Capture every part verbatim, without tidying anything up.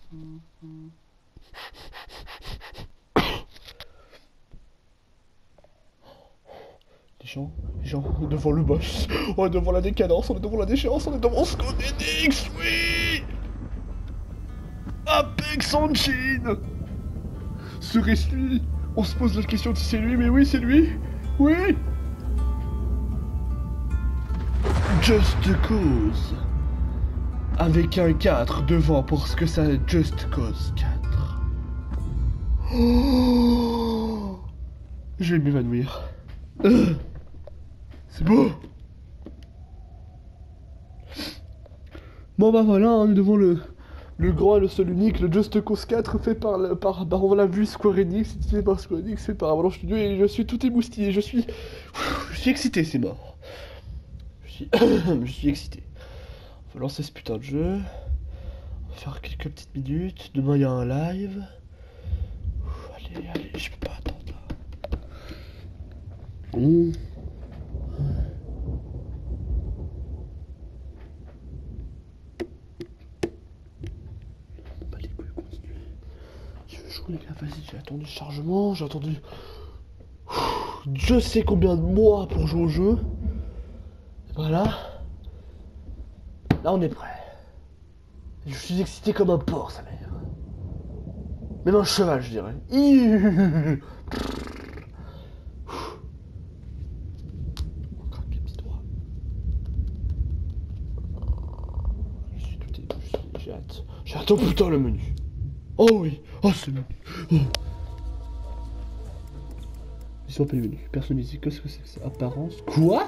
Les gens, les gens, on est devant le boss, on est devant la décadence, on est devant la déchéance, on est devant Square Enix, oui. Apex Engine. Serait-ce lui? On se pose la question si c'est lui, mais oui, c'est lui. Oui. Just Cause. Avec un quatre devant pour ce que ça Just Cause quatre. Oh, je vais m'évanouir. Euh, C'est beau. Bon bah voilà, on est devant le, le grand et le seul unique, le Just Cause quatre fait par, le, par bah, on l'a vu, Square Enix, fait par Square Enix, fait par Avalanche Studio, et je suis tout émoustillé, je suis... Je suis excité, c'est mort. Je suis... je suis excité. On va lancer ce putain de jeu. On va faire quelques petites minutes. Demain il y a un live. Ouh, allez, allez, je peux pas attendre là. Mmh. Bah les couilles, continue. Je veux jouer les gars, vas-y, j'ai attendu le chargement, j'ai attendu... Je sais combien de mois pour jouer au jeu. Et voilà. Là on est prêt. Je suis excité comme un porc, sa mère. Même un cheval, je dirais. On craque les petits doigts. Je suis tout ému, j'ai hâte. J'ai hâte, oh putain, le menu. Oh oui, oh ce menu. Oh. Ils sont pas les menus. Personnalisé, qu'est-ce que c'est que ça? Apparence. Quoi?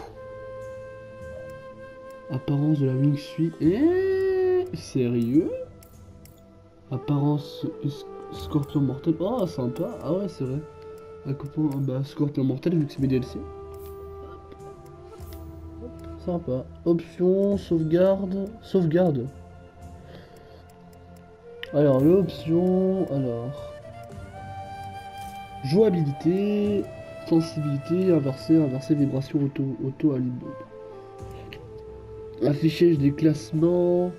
Apparence de la Wing Suite. Eh, sérieux? Apparence Scorpion Mortel. Oh, sympa. Ah ouais, c'est vrai. Un copain, bah, Scorpion Mortel, vu que c'est mes D L C. Sympa. Option, sauvegarde. Sauvegarde. Alors, l'option. Alors. Jouabilité. Sensibilité. Inversé. Inversé. Vibration. Auto. Auto. Alibi. Affichage des classements.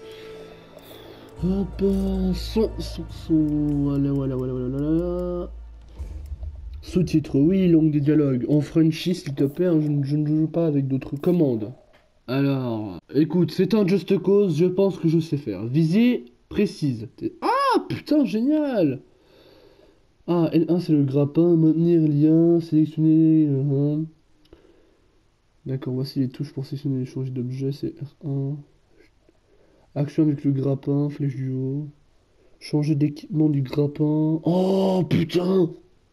Hop, son, son, son, voilà, voilà, voilà, voilà, voilà. Sous-titres, oui, langue des dialogues. En Frenchy, s'il te plaît, hein, je, je ne joue pas avec d'autres commandes. Alors, écoute, c'est un Just Cause, je pense que je sais faire. Visée précise. Ah, putain, génial. Ah, L un, c'est le grappin, maintenir lien, sélectionner... Euh, D'accord, voici les touches pour sélectionner et changer d'objet, c'est R un. Action avec le grappin, flèche du haut. Changer d'équipement du grappin. Oh putain.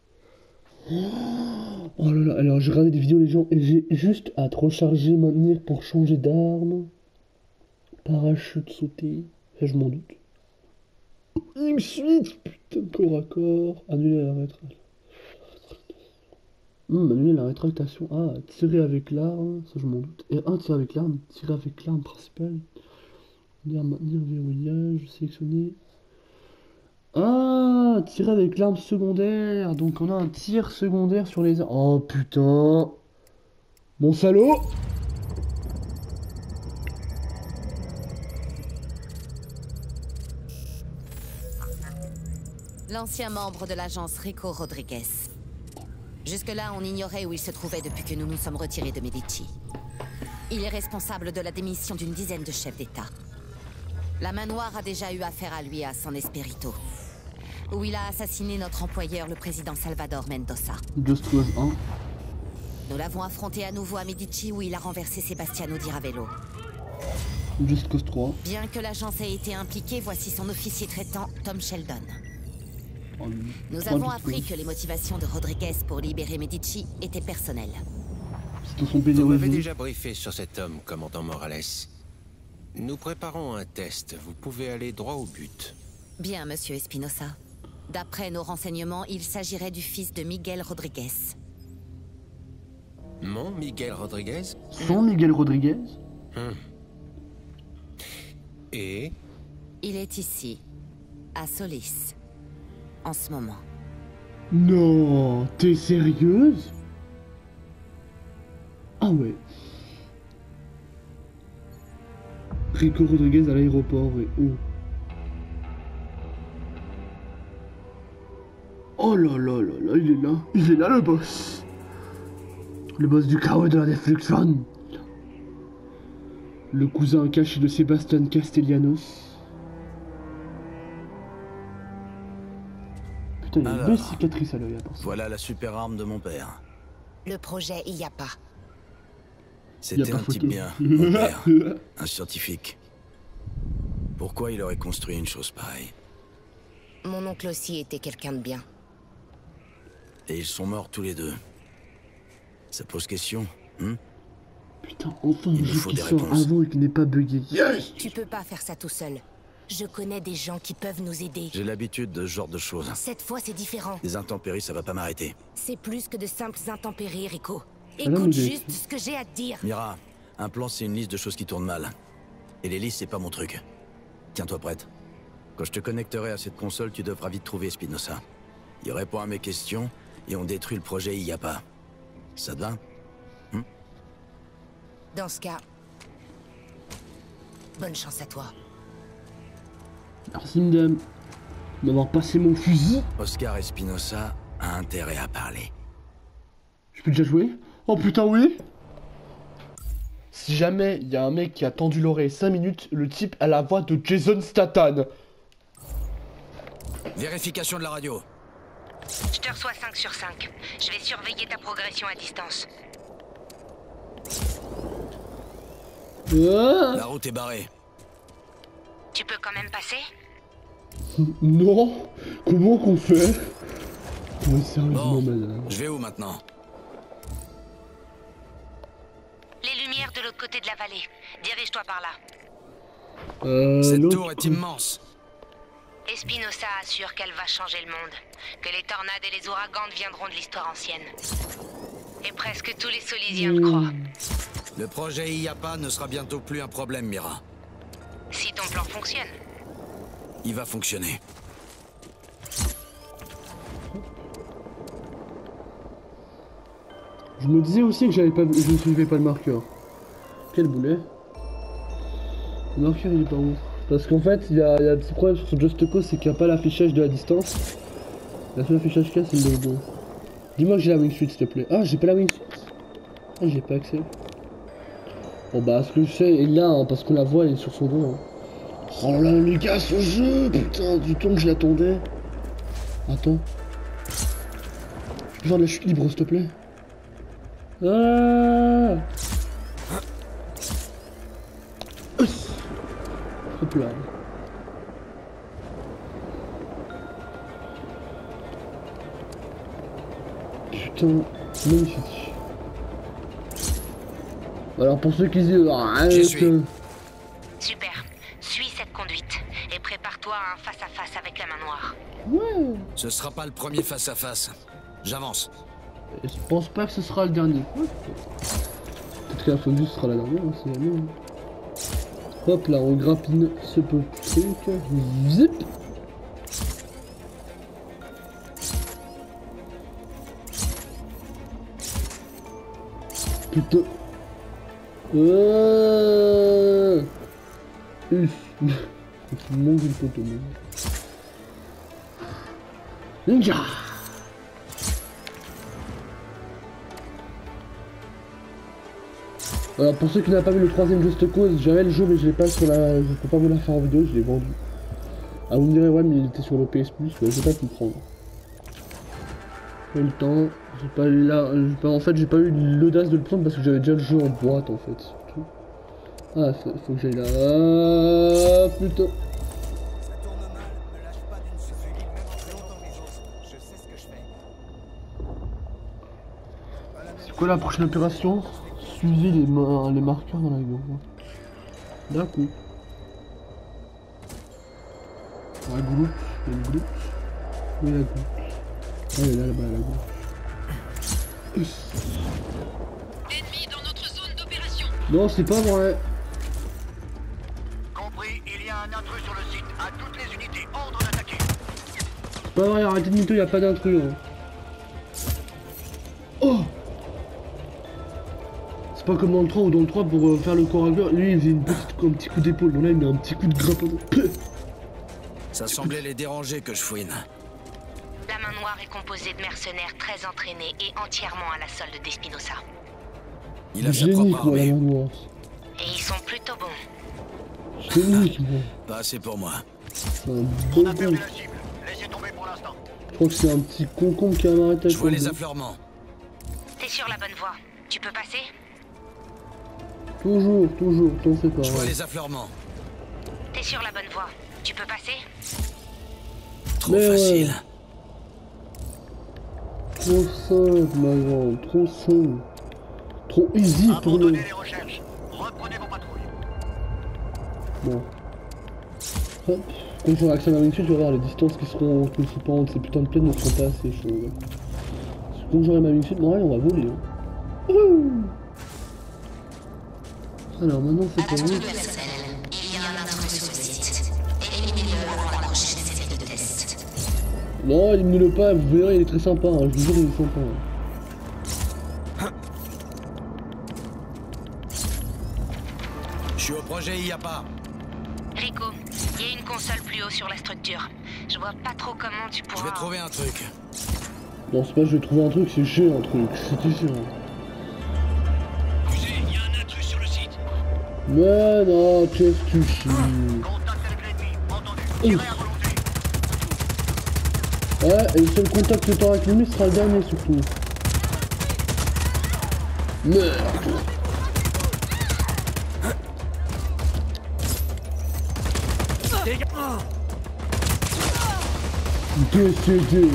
Oh là là, alors j'ai regardé des vidéos les gens et j'ai juste à recharger, maintenir pour changer d'arme. Parachute sauter. Ça je m'en doute. X-huit, putain, corps à corps. Annuler la rétractation. Hum, annuler la rétractation. Ah, tirer avec l'arme, ça je m'en doute. Et un, tirer avec l'arme, tirer avec l'arme principale. Maintenir verrouillage, sélectionner. Ah, tirer avec l'arme secondaire. Donc on a un tir secondaire sur les armes. Oh putain. Mon salaud. L'ancien membre de l'agence Rico Rodriguez. Jusque-là, on ignorait où il se trouvait depuis que nous nous sommes retirés de Medici. Il est responsable de la démission d'une dizaine de chefs d'État. La main noire a déjà eu affaire à lui à San Esperito, où il a assassiné notre employeur, le président Salvador Mendoza. Just Cause un. Nous l'avons affronté à nouveau à Medici, où il a renversé Sebastiano Di Ravello. Just Cause trois. Bien que l'agence ait été impliquée, voici son officier traitant, Tom Sheldon. Oh, Nous trois avons Just appris Cause. que les motivations de Rodriguez pour libérer Medici étaient personnelles. C'est dans son Vous m'avez P D O. déjà briefé sur cet homme, commandant Morales. Nous préparons un test. Vous pouvez aller droit au but. Bien, monsieur Espinosa. D'après nos renseignements, il s'agirait du fils de Miguel Rodriguez. Mon Miguel Rodriguez? Son Miguel Rodriguez. Hum. Et? Il est ici, à Solis, en ce moment. Non, t'es sérieuse? Ah ouais. Rico Rodriguez à l'aéroport et où? Oh là là là là, il est là. Il est là le boss. Le boss du chaos de la Destruction. Le cousin caché de Sébastien Castellanos. Putain, il y a une belle cicatrice à l'œil à part ça. Voilà la super arme de mon père. Le projet, il y a pas. C'était un type bien, mon père. Un scientifique. Pourquoi il aurait construit une chose pareille? Mon oncle aussi était quelqu'un de bien. Et ils sont morts tous les deux. Ça pose question, hein? Putain, enfin un Il nous jeu faut qui des sort réponses. avant et qui n'est pas buggé. Yes. Tu peux pas faire ça tout seul. Je connais des gens qui peuvent nous aider. J'ai l'habitude de ce genre de choses. Cette fois, c'est différent. Les intempéries, ça va pas m'arrêter. C'est plus que de simples intempéries, Rico. Ah non, Écoute mais j'ai- juste ce que j'ai à te dire. Mira, un plan, c'est une liste de choses qui tournent mal. Et les listes, c'est pas mon truc. Tiens-toi prête. Quand je te connecterai à cette console, tu devras vite trouver Espinosa. Il répond à mes questions, et on détruit le projet, il y a pas. Ça te va? Dans ce cas, bonne chance à toi. Merci madame d'avoir passé mon fusil. Oscar Espinosa a intérêt à parler. Je peux déjà jouer? Oh putain oui. Si jamais il y a un mec qui a tendu l'oreille cinq minutes, le type a la voix de Jason Statham. Vérification de la radio. Je te reçois cinq sur cinq. Je vais surveiller ta progression à distance. Ah La route est barrée. Tu peux quand même passer? non. Comment qu'on fait? Mais sérieusement Bon, madame. je vais où maintenant? Les lumières de l'autre côté de la vallée. Dirige-toi par là. Euh, Cette l'autre tour est coup. immense. Espinosa assure qu'elle va changer le monde. Que les tornades et les ouragans deviendront de l'histoire ancienne. Et presque tous les Solisiens le croient. Le projet I A P A ne sera bientôt plus un problème, Mira. Si ton plan fonctionne. Il va fonctionner. Je me disais aussi que j'avais pas, je ne suivais pas le marqueur. Quel boulet. Le marqueur il est pas où? Parce qu'en fait il y, a, il y a un petit problème sur ce Just Cause, c'est qu'il n'y a pas l'affichage de la distance. La seule affichage qu'il y a c'est le logo. Dis-moi que j'ai la wingsuit s'il te plaît. Ah j'ai pas la wingsuit. Ah j'ai pas accès. Bon bah ce que je sais il l'a hein, parce qu'on la voit elle est sur son dos. Hein. Oh là là les gars ce jeu putain du temps que je l'attendais. Attends. Je peux faire de la chute libre s'il te plaît. Ah Hop là. Putain, magnifique. Alors pour ceux qui disent ah, J'y suis. que... Super. Suis cette conduite. Et prépare-toi à un face-à-face avec la main noire. Ouais. Ce sera pas le premier face-à-face. J'avance. Je pense pas que ce sera le dernier. Peut-être que la fois ce sera la dernière, hein, c'est jamais. Hein. Hop là, on grappine ce petit truc. Zip. Putain. Euh... Uff. Il manque une photo. Ninja. Voilà, pour ceux qui n'ont pas vu le troisième Just Cause, j'avais le jeu mais je l'ai pas sur la... Je peux pas vous la faire en vidéo, je l'ai vendu. Ah vous me direz ouais mais il était sur le P S Plus, ouais, je vais pas tout prendre. J'ai le temps, j'ai pas eu là... Pas... En fait j'ai pas eu l'audace de le prendre parce que j'avais déjà le jeu en boîte en fait. Tout. Ah faut, faut que j'aille là... Ah, putain. Ça tourne mal, ne lâche pas d'une seconde, même en longtemps les autres. Je sais ce que je fais. C'est quoi la prochaine opération? Suivez les, ma les marqueurs dans la gueule. D'un coup. La goutte, il y a une goutte. Oui, la goutte. Ah, elle est là, là-bas, la goutte. Ennemi dans notre zone d'opération. Non, c'est pas vrai. Compris, il y a un intrus sur le site. À toutes les unités, ordre d'attaquer. C'est pas vrai, arrêtez de mytho, il n'y a pas d'intrus. Hein. Oh! C'est pas comme dans le trois ou dans le trois pour euh, faire le corps à corps. Lui, il faisait une petite, un petit coup d'épaule. Bon, là, il met un petit coup de grappin. Ça semblait les déranger que je fouine. La main noire est composé de mercenaires très entraînés et entièrement à la solde d'Espinosa. Il a sa Génie, propre quoi, la armée. main noire. Et ils sont plutôt bons. Génie, moi. Pas assez pour moi. C'est un beau On a perdu con. la cible. Laissez tomber pour l'instant. Je crois que c'est un petit concombre qui a arrêté. Je vois les affleurements. T'es sur la bonne voie. Tu peux passer? Toujours, toujours, t'en fais pas. Je vois ouais. les affleurements. T'es sur la bonne voie. Tu peux passer? Trop Mais ouais. facile. Trop simple, ma grande, trop simple. Trop easy pour nous. Abandonnez les recherches. Reprenez vos patrouilles. Bon. Hop. Quand j'aurai accès à ma magnitude, je vais voir les distances qui seront qui se pendant ces putains de plaines ne seront pas assez chaudes. Quand j'aurai ma magnitude, bon, ouais, on va voler. Hein. Ouh. Alors maintenant c'est pour nous. personnel. Il y a un intrus sur le site. Éliminez-le avant la prochaine série de tests. Non, éliminez-le pas, vous verrez, il est très sympa, hein. Je vous jure, il est sympa. Hein. Je suis au projet, il y a pas. Rico, il y a une console plus haut sur la structure. Je vois pas trop comment tu Je pourras... vais trouver un truc. Non, c'est pas je vais trouver un truc, c'est j'ai un truc, c'est différent. Fusée, il y a un intrus sur le site. Mais non, qu'est-ce que tu chies? Contact avec l'ennemi. Entendu. Tirez à volonté. Ouais, et le seul contact que t'auras avec l'ennemi sera le dernier surtout. Merde. Décédé.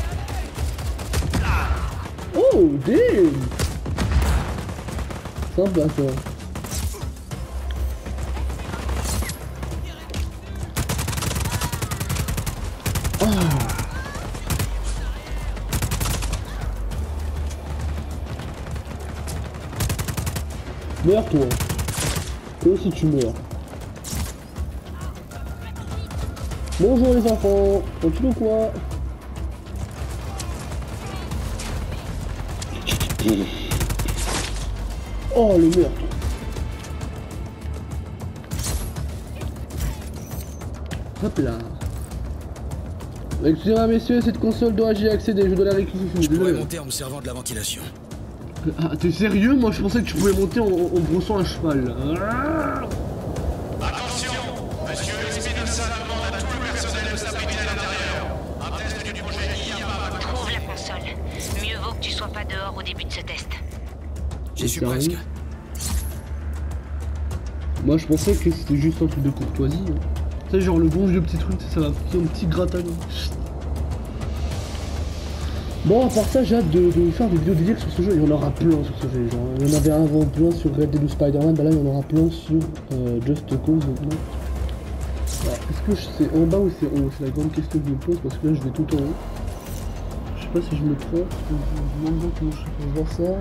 Oh, damn. Sympa ça. Meurs toi. Toi aussi tu meurs. Bonjour les enfants. Tranquille ou quoi? Oh le meurtre. Hop là. Excusez-moi messieurs, cette console doit y accéder, je dois la réquisitionner. Je pourrais Désolé. monter en me servant de la ventilation. Ah, t'es sérieux? Moi je pensais que tu pouvais monter en, en brossant un cheval. Ah. Attention, monsieur Espinosa demande à tout le personnel de s'abriter à l'intérieur. Un test du projet I A M A. Trouve la console. Mieux vaut que tu sois pas dehors au début de ce test. J'y suis Sérieux? presque. Moi je pensais que c'était juste un truc de courtoisie. Hein. Tu sais, genre le bon vieux petit truc, ça va faire un petit gratin. Bon, à part ça, j'ai hâte de, de faire des vidéos dédiées sur ce jeu. Il y en aura plein sur ce jeu. Genre. Il y en avait avant plein sur Red Dead ou Spider-Man. Bah là, il y en aura plein sur euh, Just Cause. Est-ce que c'est en bas ou c'est en haut? C'est la grande question que je me pose parce que là, je vais tout en haut. Je sais pas si je me trompe. Je me demande comment je peux voir ça.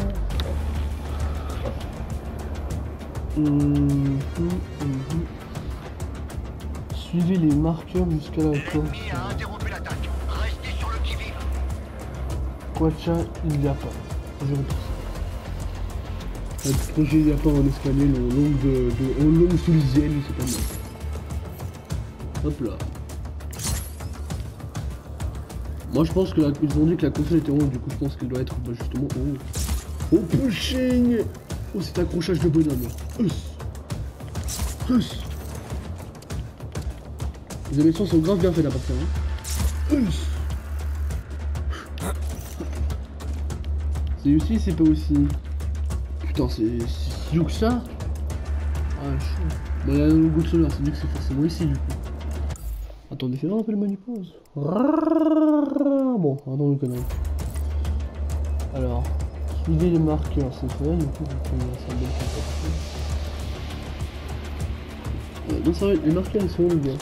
Hum, hum, hum. Suivez les marqueurs jusqu'à la porte. L'ennemi a interrompu l'attaque. Restez sur le qui-vive. Quacha, il n'y a pas. Je retrouve ça. Le projet, il n'y a pas en escalier, en longue de, de, en longue soulizienne, c'est pas mal. Hop là. Moi je pense que la, ils ont dit que la console était en haut, du coup je pense qu'elle doit être bah, justement en haut. Oh pushing. Oh c'est accrochage de bonhomme. Us. Us. Les émissions sont grave bien faites à part ça. Hein. Us. C'est aussi, c'est pas aussi. Putain, c'est si haut que ça. Ah, chaud. Bah, il y a un logo de solaire, c'est dit que c'est forcément ici du coup. Attendez, fais voir un peu le menu pause. Bon, attends le connerie. Alors, suivez les marqueurs, c'est fait, du coup, vous pouvez ça bien faire. Non, ça va, les marqueurs ils sont où les gars?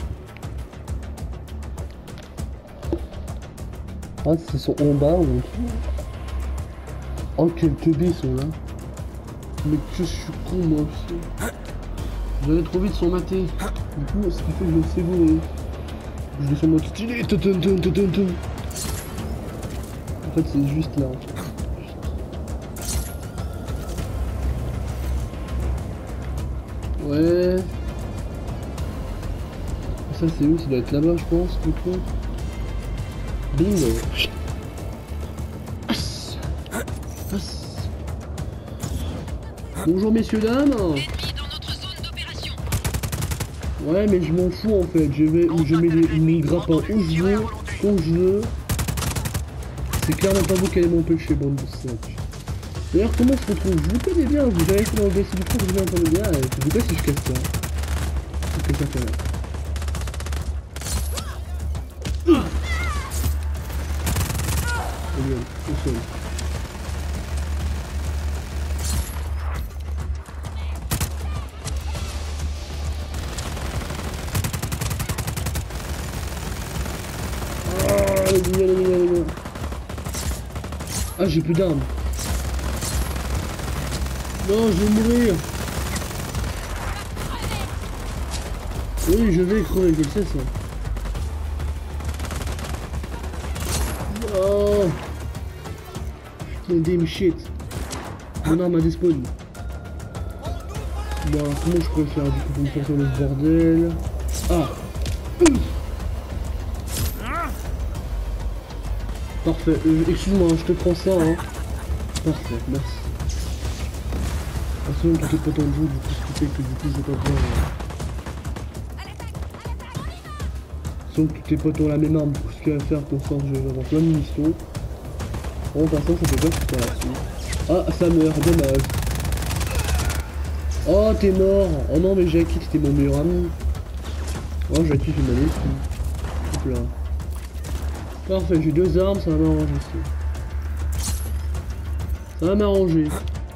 Ah, ils sont en bas ou en dessous. Oh, quel teubé ils sont là. Mais que je suis con moi aussi. J'allais trop vite sans mater. Du coup, ce qui fait que je me sais vous. Je descends mode stylé. En fait, c'est juste là. Ouais. Ça, c'est où? Ça doit être là-bas, je pense, du coup. Bingo. As. As. Bonjour messieurs dames. Ennemi dans notre zone d'opération. Ouais mais je m'en fous en fait, je vais je mets les, mes grappins où je veux, quand je veux. C'est clairement pas vous qui allez m'empêcher, bande de sacs. D'ailleurs comment je retrouve? Je vous connais bien, vous avez été dans le D C du coup, vous entendez bien, je sais pas si je casse ça. Qu'est-ce que ça fait là? Oh bien, au sol. Ah, allez-y, allez-y, allez-y. Ah, j'ai plus d'armes. Non, je vais mourir. Oui, je vais crever, je le sais ça. Oh. Putain, damn shit. Mon arme a despawn. Bon, alors comment je peux faire du coup pour me sortir de ce bordel? Ah. Parfait, euh, excuse-moi, je te prends ça, hein. Parfait, merci. Ah, sinon, tout est pas tant de jeu, du coup, ce qui fait que du coup, je vais pas pouvoir... Euh... Sinon, tout est pas tant la même arme, du coup, ce qu'il y a à faire pour ça, je vais avoir plein de munitions. En passant, ça fait pas super là-dessus. Ah, ça meurt, dommage. Oh, t'es mort. Oh non, mais Jackie, c'était mon meilleur ami. Oh, Jackie, je m'en ai plus. Hop là. Parfait, j'ai deux armes, ça va m'arranger ça. Ça va m'arranger.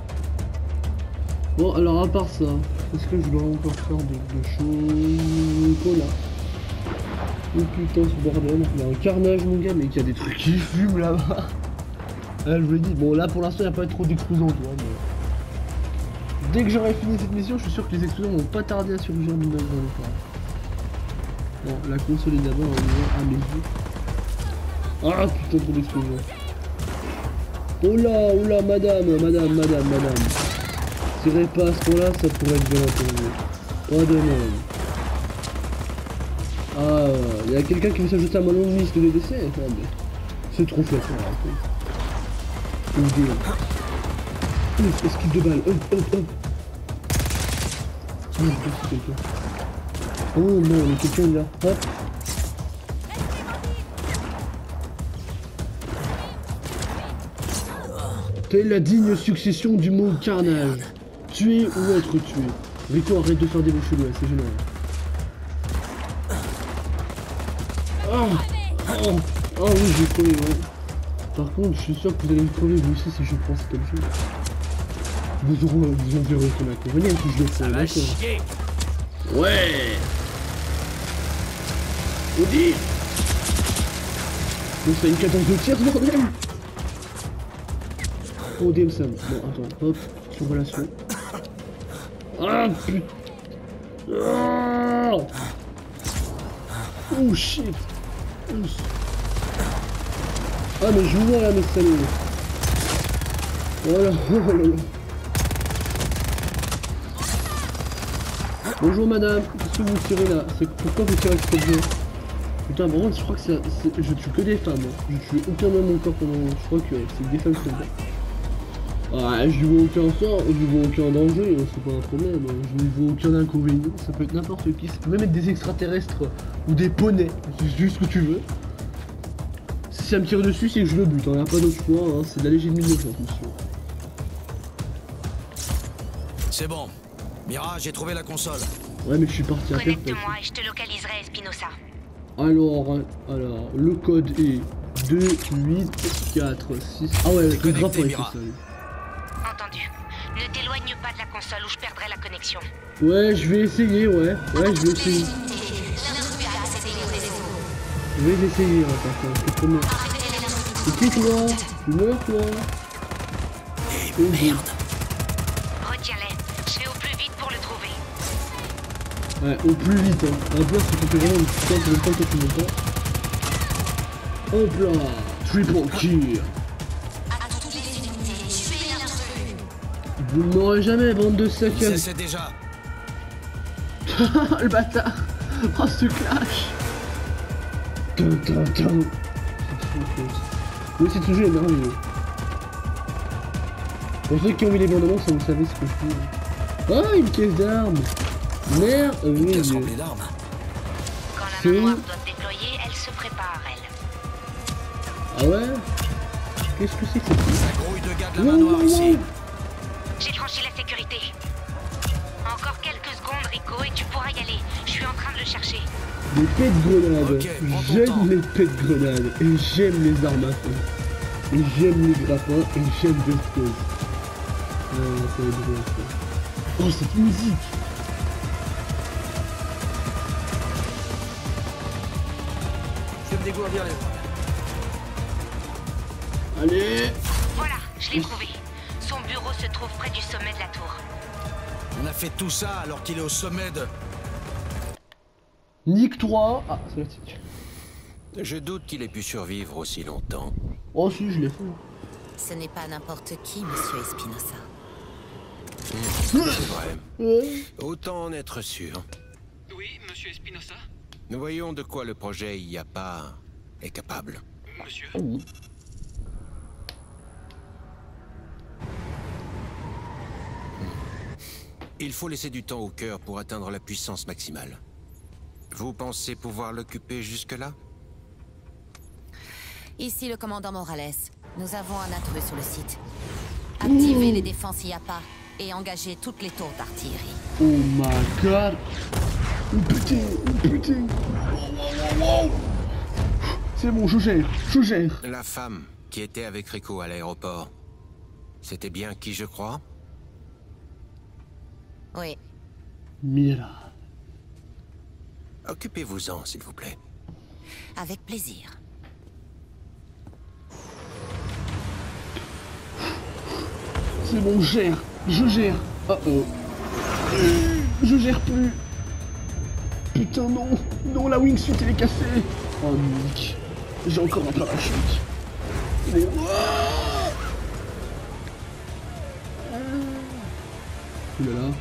Bon, alors à part ça, est-ce que je dois encore faire de, de chocolat? Oh putain, ce bordel. Il y a un carnage, mon gars, mais qu'il y a des trucs qui fument là-bas. Ah, je vous l'ai dit, bon, là pour l'instant, il n'y a pas trop d'explosions, tu vois. Mais... Dès que j'aurai fini cette mission, je suis sûr que les explosions vont pas tarder à surgir d'une base dans le corps. Bon, la console est d'abord à mes yeux. Ah putain, trop d'explosions. Oh là, oh là, madame, madame, madame, madame. Tirez pas à ce point-là, ça pourrait être violent pour vous. Pas de même. Ah, il y a quelqu'un qui veut s'ajouter à ma longue liste de décès. C'est trop fait, ça. Oh, esquive de balle. Hop, hop, hop. Oh, c'est quelqu'un. Oh non, il y a quelqu'un là. Hop. Telle la digne succession du mot carnage. Tuer ou être tué. Rico, arrête de faire des mots chelous, c'est génial. Ah, oh, oh oui, j'ai crevé, ouais. Par contre, je suis sûr que vous allez me crever vous aussi si je prends cet objet. Vous aurez, vous en verrez aucun inconvénient si je le fais, d'accord. Ouais. Audi. Donc c'est une cadence de tir, ce bordel. Oh, D M Sam. Bon, attends, hop, sur relation. Ah, putain. Oh, oh shit. Oups. Ah, mais je vous vois là, mes salauds. Voilà, oh là là. Bonjour madame, qu'est-ce que vous tirez là? C'est pourquoi vous tirez avec cet objet? Putain, vraiment, je crois que c'est... Je tue que des femmes. Je tue aucun homme encore pendant... Je crois que c'est des femmes qui sont là. Ah, je vois aucun sort, je vois aucun danger, c'est pas un problème. Je ne vois aucun inconvénient, ça peut être n'importe qui. Ça peut même être des extraterrestres ou des poneys, c'est juste ce que tu veux. Si ça me tire dessus, c'est que je le bute, il n'y a pas d'autre choix, hein. C'est de la Légion mille neuf cents, monsieur. C'est bon. Mira, j'ai trouvé la console. Ouais, mais je suis parti à terre. Connecte-moi et je te localiserai, Espinosa. Alors, alors, le code est deux, huit, quatre, six... Ah ouais, le grappin est ça. Entendu. Ne t'éloigne pas de la console ou je perdrai la connexion. Ouais, je vais essayer, ouais. Ouais, je vais essayer. Je vais essayer, hein, par contre. C'est premier. C'est qui, toi? Tu meurs, toi? Oh, merde. Retiens-les. Je vais au plus vite pour le trouver. Ouais, au plus vite, hein. Un bloc, c'est que vraiment une putain, c'est le temps que tu montes pas. Hop là. Triple kill. Vous ne m'aurez jamais, bande de sacs. C'est déjà. Le bâtard. Oh, ce clash. Tum, tum, tum. Ok. Oui, c'est toujours merveilleux. Pour ceux qui ont vu les bandes annonces, vous savez ce que je dis. Oh, une caisse d'armes. Merde, oui. Caisse remplie d'armes. Quand la C'est- main noire doit se déployer, elle se prépare, elle. Ah ouais. Qu'est-ce que c'est que ça? La grouille de gars de la Wow, main noire wow, ici. wow. J'ai franchi la sécurité. Encore quelques secondes, Rico, et tu pourras y aller. Je suis en train de le chercher. Les pets de grenades. Ok, prends ton temps. J'aime les pets de grenades. Et j'aime les armes à feu. Et j'aime les grappins. Et j'aime Just Cause. Ah, ça va être drôle, ça. Oh, cette musique. Je vais me dégourdir les bras. Allez. Voilà, je l'ai trouvé. Son bureau se trouve près du sommet de la tour. On a fait tout ça alors qu'il est au sommet de... Nick trois. Ah, c'est la tic. Je doute qu'il ait pu survivre aussi longtemps. Oh si, je l'ai fait. Ce n'est pas n'importe qui, monsieur Espinosa. C'est vrai. Ouais. Autant en être sûr. Oui, monsieur Espinosa? Nous voyons de quoi le projet I A P A est capable. Monsieur? Il faut laisser du temps au cœur pour atteindre la puissance maximale. Vous pensez pouvoir l'occuper jusque-là? Ici le commandant Morales. Nous avons un intrus sur le site. Activez les défenses I A P A et engagez toutes les tours d'artillerie. Oh my god. Oh putain, oh putain. Wow, wow, wow, wow. C'est bon, je gère, je gère. La femme qui était avec Rico à l'aéroport, c'était bien qui je crois? Oui. Mira. Occupez-vous-en, s'il vous plaît. Avec plaisir. C'est bon, je gère, je gère. Oh oh. Je gère plus. Putain non, non, la wingsuit elle est cassée. Oh Nick, j'ai encore un parachute. Mais ouah. Ouh là là.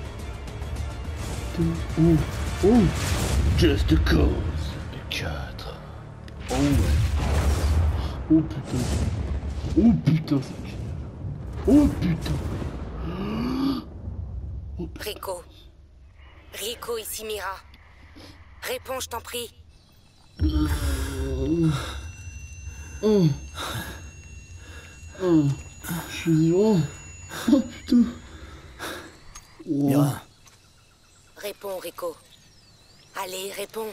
Oh, oh. Just Cause quatre. Oh ouais. Oh putain. Oh putain, c'est clair. Oh putain. Oh putain. Rico. Rico, ici Mira. Réponds, je t'en prie. Oh. Oh. Je suis vivant. Oh putain. Wow. Mira, Réponds, Rico. Allez, réponds.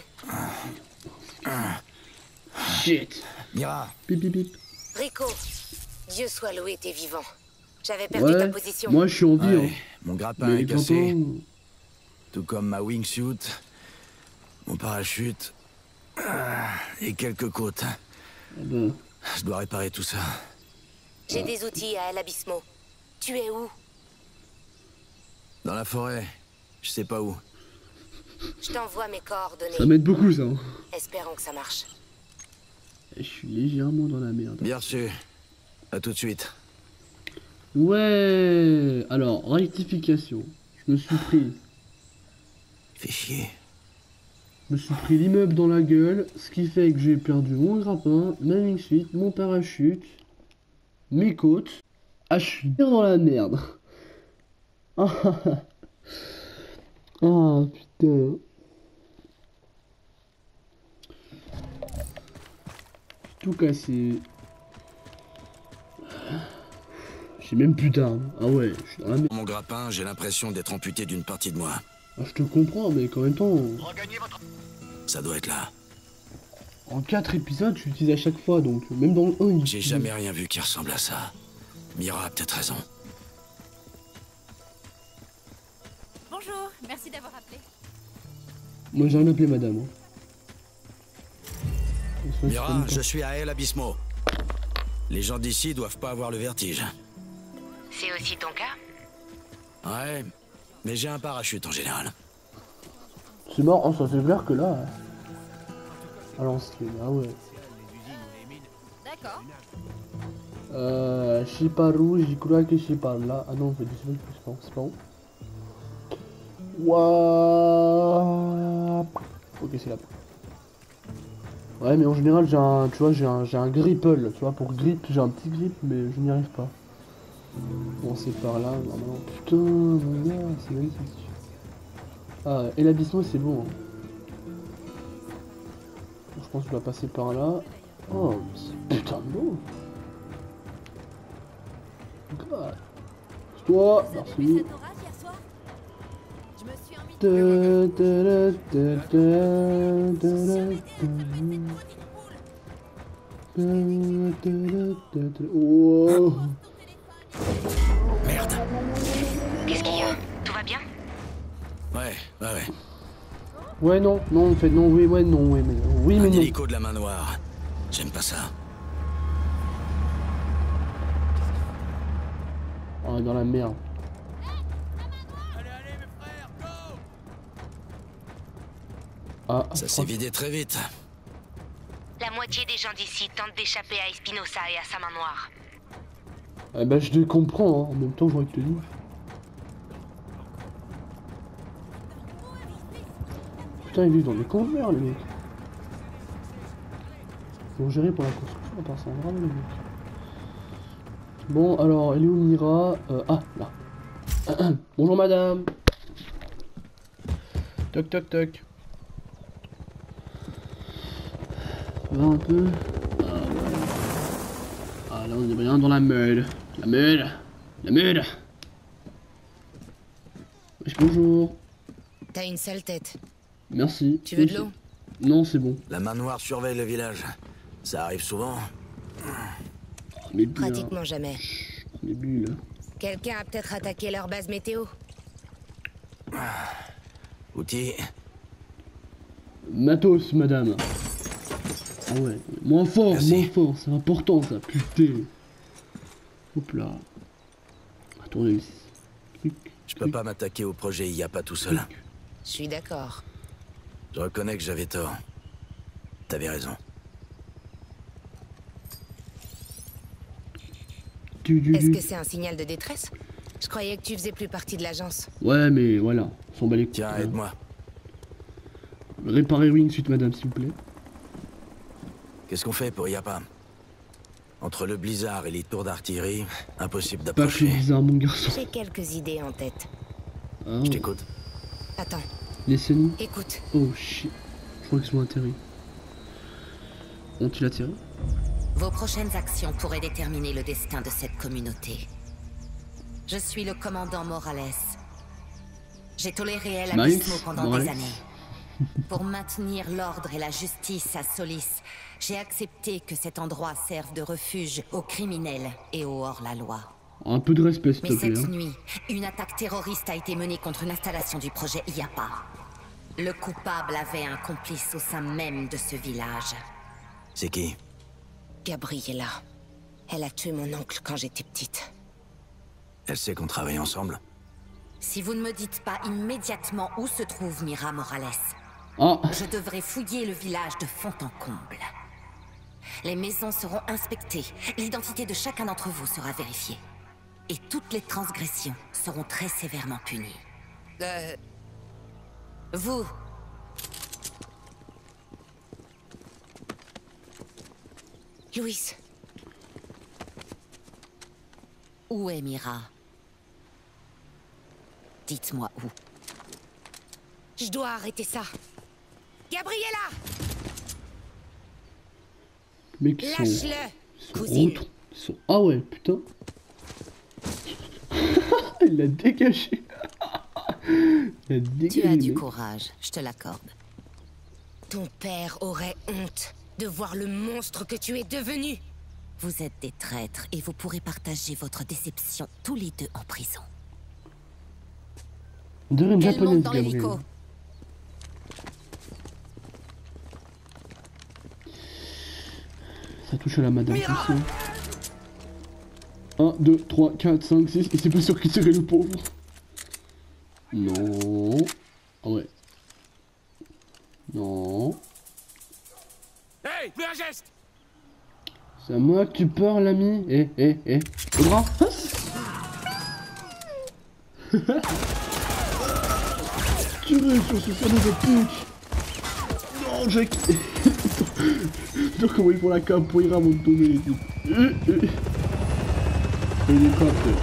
Shit. Mira, Bip bip bip. Rico. Dieu soit loué, t'es vivant. J'avais perdu ta Ouais. position. Moi je suis en vie. ouais, Hein. mon grappin Mais est cassé, grappin, tout comme ma wingsuit, mon parachute ah, et quelques côtes. ah ben, Je dois réparer tout ça. J'ai des outils à El Abismo. Tu es où? Dans la forêt, je sais pas où. Je t'envoie mes coordonnées. ça m'aide beaucoup ça. Hein. Espérons que ça marche. Je suis légèrement dans la merde. Bien reçu. À tout de suite. Ouais. Alors, rectification. Je me suis pris. Fais chier. Je me suis pris l'immeuble dans la gueule, ce qui fait que j'ai perdu mon grappin, ma wingsuit, mon parachute, mes côtes. Ah, je suis bien dans la merde. Ah, ah, ah. Ah, putain. Tout cassé. J'ai même plus d'armes. Ah ouais, je suis dans la merde. Mon grappin, j'ai l'impression d'être amputé d'une partie de moi. Ah, je te comprends, mais en même temps, Ça doit être là. en quatre épisodes, je l'utilise à chaque fois, donc même dans le un, il J'ai jamais rien vu qui ressemble à ça. Mira a peut-être raison. Bonjour, merci d'avoir appelé. Moi j'ai rien appelé madame. Hein. Ça, Mira, c'est pas je suis à El Abismo. Les gens d'ici doivent pas avoir le vertige. C'est aussi ton cas? Ouais, mais j'ai un parachute en général. C'est marrant, ça fait clair que là. À l'ancienne, ah ouais. D'accord. Euh. Shiparu, j'y crois que Shiparla. Ah non, c'est c'est pas c'est pas où. Ouah. Ok, c'est là. Ouais, mais en général, j'ai un, tu vois, j'ai un, j'ai un gripple, tu vois, pour grip, j'ai un petit grip, mais je n'y arrive pas. Bon, c'est par là, normalement. Putain, mon gars, c'est magnifique. Ah, et l'abysmo, c'est bon. Hein. Je pense que je dois passer par là. Oh, c'est putain de beau. God. C'est toi, merci. Da, da, da, da, da, da, da. Oh. Merde. Qu'est-ce qu'il y a? Tout va bien? Ouais, ouais, ouais. Ouais, non, non, en fait, non, oui, ouais, non, oui, mais oui, mais Un non. hélico de la main noire. J'aime pas ça. Oh, dans la merde. Ah, Ça s'est vidé très vite. La moitié des gens d'ici tentent d'échapper à Espinosa et à sa main noire. Eh ben, je les comprends, hein. En même temps, j'aurais te dit. Putain, ils vivent dans des convers, les mecs. Ils vont gérer pour la construction, à part ça, vraiment, les mecs. Bon, alors, elle est où Mira euh, Ah, là. Bonjour, madame. Toc, toc, toc. Ça va un peu. Ah, ouais. Ah, là, on est bien dans la meule. La meule. La meule. Wesh, bonjour. T'as une sale tête. Merci. Tu veux de l'eau? Non, c'est bon. La main noire surveille le village. Ça arrive souvent. Les bulles, Pratiquement jamais. hein. Les bulles. Quelqu'un a peut-être attaqué leur base météo. Outils. Matos, madame. Ah ouais, moins fort, Merci. moins fort, c'est important ça, putain. Hop là. À tournevis. Clic, Je peux pas m'attaquer au projet I A pas tout seul. Je suis d'accord. Je reconnais que j'avais tort. T'avais raison. Du, du, Est-ce du. que c'est un signal de détresse? Je croyais que tu faisais plus partie de l'agence. Ouais, mais voilà, on s'en bat les couilles. Tiens, hein. aide-moi. Réparez Wingsuit, madame, s'il vous plaît. Qu'est-ce qu'on fait pour I A P A? Entre le blizzard et les tours d'artillerie, impossible Pas plus d'approcher. bizarre, mon garçon. J'ai quelques idées en tête. Ah, Je t'écoute. Attends, laissez-nous. écoute. Oh shit. Je crois qu'ils sont atterris. Ont-ils atterri? Vos prochaines actions pourraient déterminer le destin de cette communauté. Je suis le commandant Morales. J'ai toléré El Miles Abismo pendant Morales. des années. Pour maintenir l'ordre et la justice à Solis, j'ai accepté que cet endroit serve de refuge aux criminels et aux hors-la-loi. Un peu de respect, s'il Mais te plaît. cette hein. nuit, une attaque terroriste a été menée contre une installation du projet I A P A. Le coupable avait un complice au sein même de ce village. C'est qui? Gabriella. Elle a tué mon oncle quand j'étais petite. Elle sait qu'on travaille ensemble. Si vous ne me dites pas immédiatement où se trouve Mira Morales, Ah, je devrais fouiller le village de fond en comble. Les maisons seront inspectées, l'identité de chacun d'entre vous sera vérifiée. Et toutes les transgressions seront très sévèrement punies. Euh... Vous... Louis. Où est Mira? Dites-moi où. Je dois arrêter ça. Gabriella! mais qui sont... Lâche-le, Ils sont cousine. retro- ils sont... Ah ouais, putain. Il l'a dégagé. Il a dégagé. Tu as du mec. courage, je te l'accorde. Ton père aurait honte de voir le monstre que tu es devenu. Vous êtes des traîtres et vous pourrez partager votre déception tous les deux en prison. On dirait une Elle japonaise, monte dans Gabriel. l'hélico. Ça touche à la madame. un, deux, trois, quatre, cinq, six. Et c'est pas sûr qu'il serait le pauvre. Non. Ah ouais. Non. Hey, fais un geste! C'est à moi que tu parles, l'ami. Eh, eh, eh. Le bras. Tirez sur ce salaud de pute. Non, Jack. Donc comment ils font la capoeira avant de tomber les types. Euh, euh. Hélicoptère.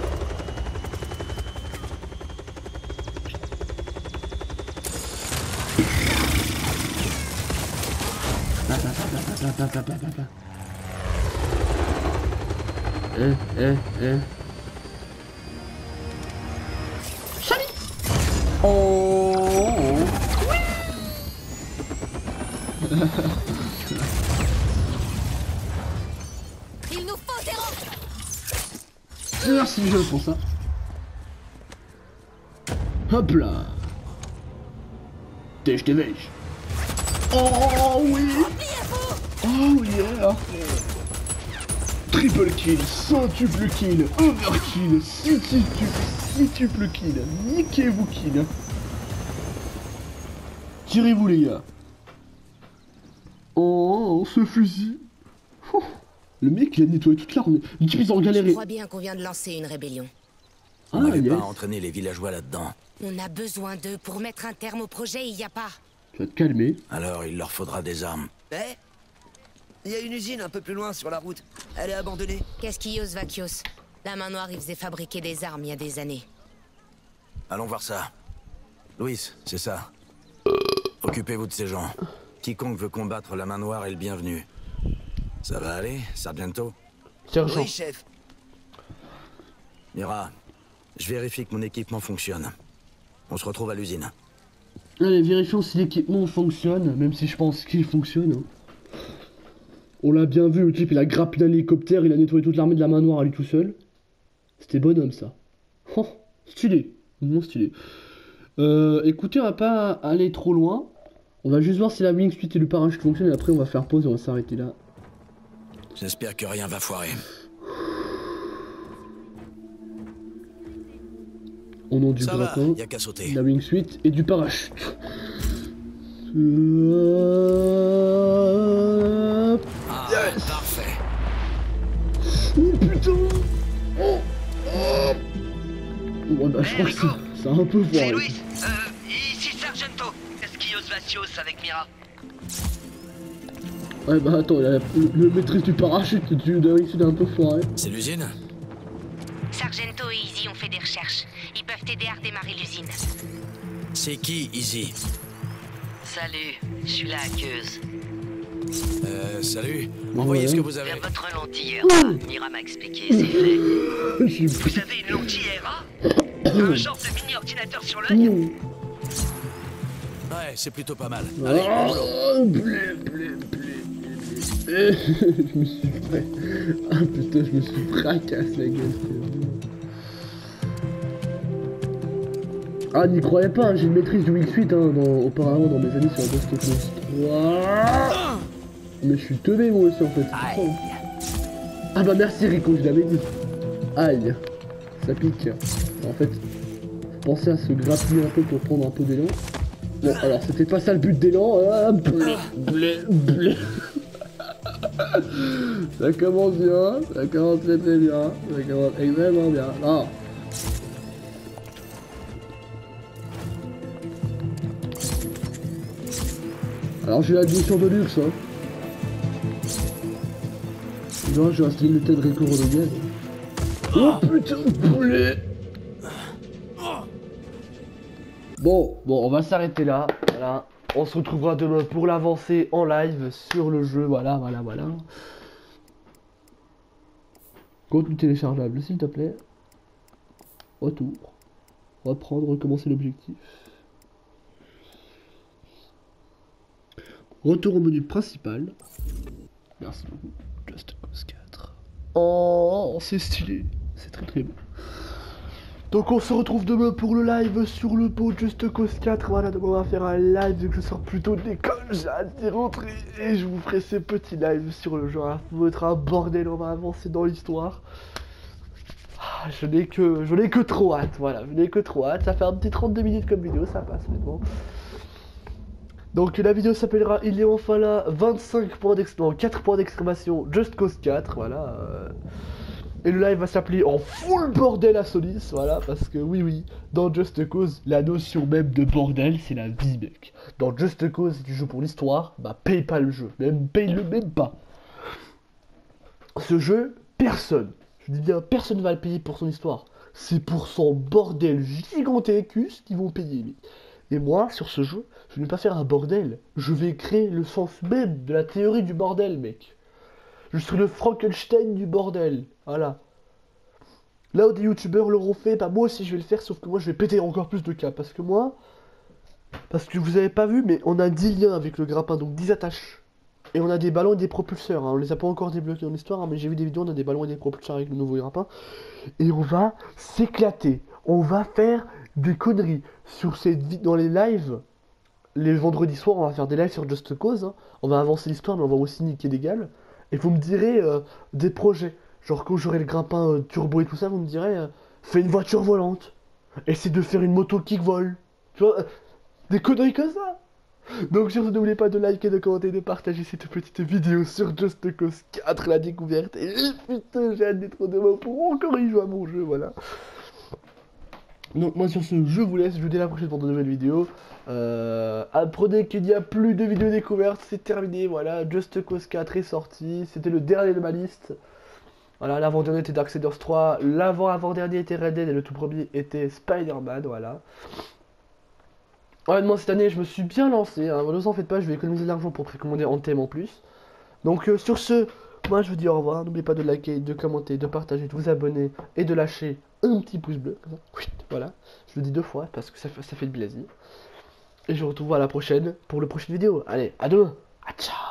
Eh, eh, eh. Salut. Oh. Oui. Il nous faut des rangs. Merci jeu pour ça. Hop là. Tèche tes vèches. Oh oui. Oh yeah. Triple kill, centuple kill, overkill, sixtuple, sixtuple kill. Niquez-vous kill. Tirez-vous les gars. Oh, ce fusil. Oh, le mec il a nettoyé toute l'armée. Ils ont galéré. Je crois bien qu'on vient de lancer une rébellion. On n'avait Ah, yes. pas à entraîner les villageois là-dedans. On a besoin d'eux pour mettre un terme au projet, il y a pas. Tu vas te calmer. Alors il leur faudra des armes. Eh, il y a une usine un peu plus loin sur la route. Elle est abandonnée. Qu'est-ce qui ose Vakios? La main noire, il faisait fabriquer des armes il y a des années. Allons voir ça. Louis, c'est ça. Occupez-vous de ces gens. Quiconque veut combattre la main noire est le bienvenu. Ça va aller, Sargento? Sergent. Oui, chef. Mira, je vérifie que mon équipement fonctionne. On se retrouve à l'usine. Allez, vérifions si l'équipement fonctionne, même si je pense qu'il fonctionne. Hein. On l'a bien vu, le type il a grappé un hélicoptère, il a nettoyé toute l'armée de la main noire à lui tout seul. C'était bonhomme ça. Oh, stylé, mon stylé. Euh, écoutez, on va pas aller trop loin. On va juste voir si la Blink Suite et le parachute fonctionnent et après on va faire pause et on va s'arrêter là. J'espère que rien va foirer. Au nom du Ça va, grappin, y a qu'à sauter. de la Blink Suite et du parachute. Euh... Ah, Yes. parfait. Oh putain. Oh, oh. Ouais bah je crois que c'est- c'est un peu C'est foiré. Louis. Euh, ici Sargento. Esquios Vacios avec Mira. Ouais bah attends, la, le, le maîtrise du parachute du de Rick, c'est un peu foiré. C'est l'usine? Sargento et Easy ont fait des recherches. Ils peuvent t'aider à redémarrer l'usine. C'est qui, Easy? Salut, je suis la hackeuse. Euh, salut. Ouais. Envoyez ce que vous avez. Vers votre lentille R A, Mira m'a expliqué, c'est fait. Je suis Vous avez une lentille R A? Un genre de mini ordinateur sur l'œil? Non. Ouais, c'est plutôt pas mal. Allez, Ah, boulot. blé, blé, blé, blé, blé. Je me suis fait... Ah putain, je me suis fracassé la gueule. Ah, n'y croyez pas, hein, j'ai une maîtrise du Wing Suite hein, dans, auparavant dans mes années sur Ghost of Ghost trois. Mais je suis teubé moi aussi en fait. Oh. Ah bah merci Rico, je l'avais dit. Aïe, ça pique. En fait, pensez à se grappiller un peu pour prendre un peu d'élan. Bon, alors c'était pas ça le but d'élan. Ah, blé, blé, blé. Ça commence bien, ça commence très très bien, ça commence extrêmement bien. Non. Alors j'ai la mission de luxe hein. Non, j'ai installé le tête Rico Rodriguez. Oh putain de poulet. Bon, bon, on va s'arrêter là, voilà. On se retrouvera demain pour l'avancée en live sur le jeu, voilà, voilà, voilà. Contenu téléchargeable, s'il te plaît. Retour. Reprendre, recommencer l'objectif. Retour au menu principal. Merci beaucoup. Just Cause quatre. Oh, c'est stylé. C'est très très beau. Donc on se retrouve demain pour le live sur le pot Just Cause quatre. Voilà, demain on va faire un live vu que je sors plus tôt de l'école. J'ai hâte d'y rentrer. Et je vous ferai ces petits lives sur le jeu. Ça va être un bordel, on va avancer dans l'histoire. Ah, je n'ai que, je n'ai que trop hâte, voilà. Je n'ai que trop hâte. Ça fait un petit trente-deux minutes comme vidéo, ça passe maintenant. Donc la vidéo s'appellera Il est enfin là, vingt-cinq points d'exclamation, quatre points d'exclamation, Just Cause quatre, voilà. Euh... Et le live va s'appeler en full bordel à Solis, voilà, parce que oui, oui, dans Just Cause, la notion même de bordel, c'est la vie, mec. Dans Just Cause, si tu joues pour l'histoire, bah paye pas le jeu, même paye-le même pas. Ce jeu, personne, je dis bien, personne va le payer pour son histoire. C'est pour son bordel gigantesque qu'ils vont payer, mec. Et moi, sur ce jeu, je ne vais pas faire un bordel. Je vais créer le sens même de la théorie du bordel, mec. Je suis le Frankenstein du bordel. Voilà. Là où des youtubeurs l'auront fait, bah moi aussi je vais le faire, sauf que moi je vais péter encore plus de cas. Parce que moi, parce que vous avez pas vu, mais on a dix liens avec le grappin, donc dix attaches. Et on a des ballons et des propulseurs. Hein. On les a pas encore débloqués dans l'histoire, hein, mais j'ai vu des vidéos, on a des ballons et des propulseurs avec le nouveau grappin. Et on va s'éclater. On va faire des conneries. Sur ces dans les lives, les vendredis soirs, on va faire des lives sur Just Cause. Hein. On va avancer l'histoire, mais on va aussi niquer des gals. Et vous me direz euh, des projets. Genre quand j'aurai le grimpin euh, turbo et tout ça, vous me direz euh, fais une voiture volante. Essaie de faire une moto qui vole. Tu vois, euh, des conneries comme ça. Donc sur ce, n'oubliez pas de liker, de commenter, de partager cette petite vidéo sur Just Cause quatre, la découverte. Et putain, j'ai hâte d'être demain pour encore y jouer à mon jeu, voilà. Donc moi sur ce, je vous laisse, je vous dis à la prochaine pour de nouvelles vidéos. Euh, apprenez qu'il n'y a plus de vidéos découvertes, c'est terminé, voilà. Just Cause quatre est sorti, c'était le dernier de ma liste. Voilà, l'avant-dernier était Darksiders trois, l'avant-avant-dernier était Red Dead et le tout premier était Spider-Man, voilà. Honnêtement, cette année, je me suis bien lancé, hein. Ne vous en faites pas, je vais économiser de l'argent pour précommander Anthem en plus. Donc euh, sur ce, moi je vous dis au revoir, n'oubliez pas de liker, de commenter, de partager, de vous abonner et de lâcher un petit pouce bleu, comme ça. Voilà, je le dis deux fois parce que ça fait, ça fait le plaisir. Et je vous retrouve à la prochaine pour le prochaine vidéo. Allez, à demain, à ciao.